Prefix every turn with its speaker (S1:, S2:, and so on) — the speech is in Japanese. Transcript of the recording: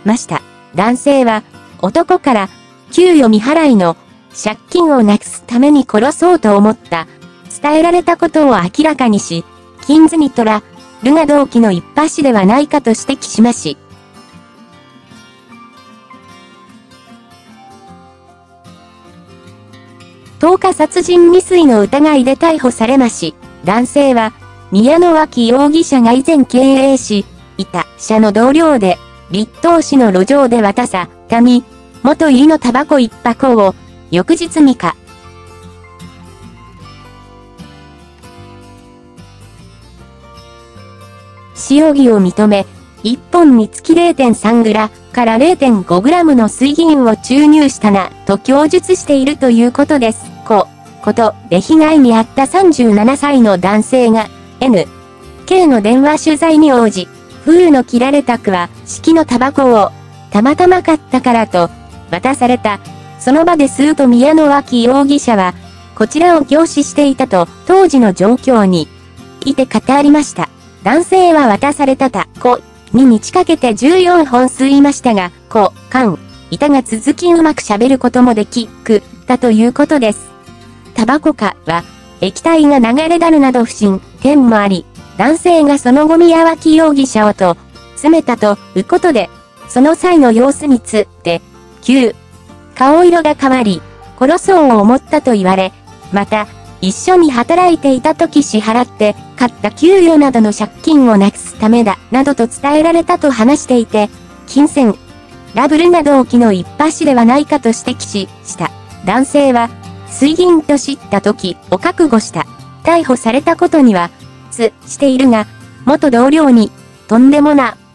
S1: ました。男性は、男から、給与未払いの借金をなくすために殺そうと思った。伝えられたことを明らかにし、金子に取らるが動機の一発ではないかと指摘しまし。10日殺人未遂の疑いで逮捕されまし。男性は、宮野脇容疑者が以前経営し、いた社の同僚で、立東市の路上で渡さ、紙、元入りのタバコ1箱を、翌日3日。使用儀を認め、1本につき 0.3 グラから 0.5 グラムの水銀を注入したな、と供述しているということです。ことで被害に遭った37歳の男性が、N、K の電話取材に応じ、封の切られたは、式のタバコを、たまたま買ったからと、渡された。その場で吸うと宮野脇容疑者は、こちらを凝視していたと、当時の状況に、いて語りました。男性は渡されたタコに日かけて14本吸いましたが、板が続きうまく喋ることもでき、たということです。タバコかは、液体が流れ出るなど不審点もあり、男性がその後宮脇容疑者をと、詰めたということで、その際の様子について、顔色が変わり、殺そう思ったと言われ、また、一緒に働いていた時支払って、買った給与などの借金をなくすためだ、などと伝えられたと話していて、金銭、ラブルな動機の一発ではないかと指摘した。男性は、水銀と知った時を覚悟した。逮捕されたことには、しているが、元同僚に、とんでもな